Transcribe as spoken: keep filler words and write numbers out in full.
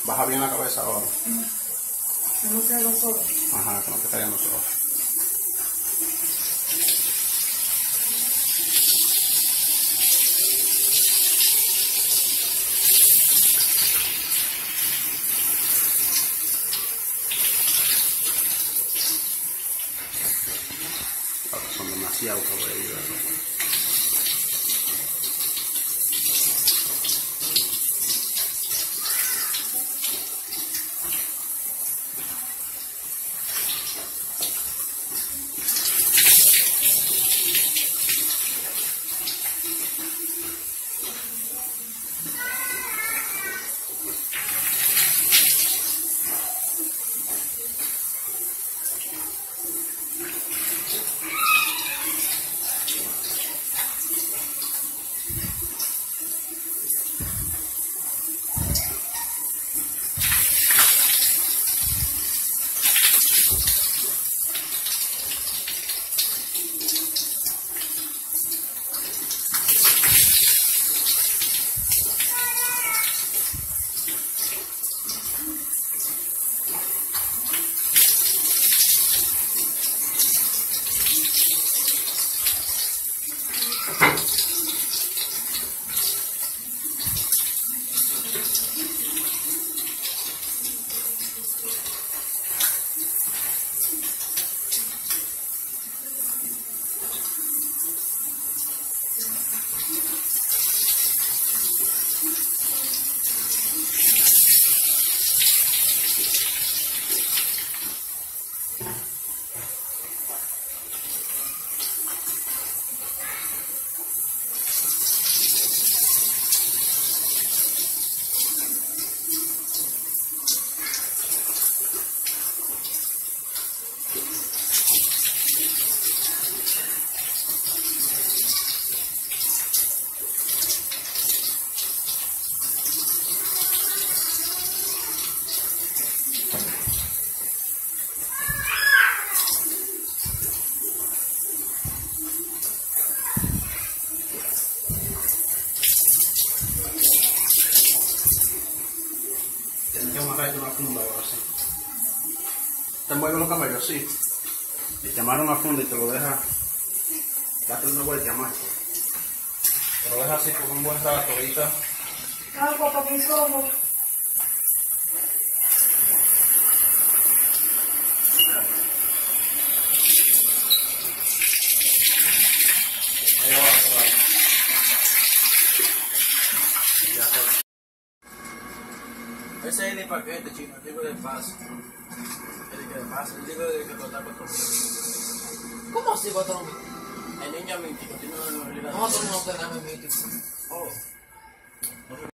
Baja bien la cabeza ahora. Que no quede los ojos. Ajá, que no te caigan los ojos. Son demasiado cabellos. Tienes que amarrar una funda ahora sí. Te mueven los cabellos, sí. Y te amarra una funda y te lo deja. Date una vuelta más. Te lo deja así por un buen rato ahorita. Algo para mis ojos. Ahí abajo, por ahí. Ya está. Ese es el paquete, chino, el libro de paz. El que de paz, el libro de que contar cuatro mil. ¿Cómo así cuatro mil? El niño mítico tiene una realidad. Nosotros no tenemos mítico. Oh.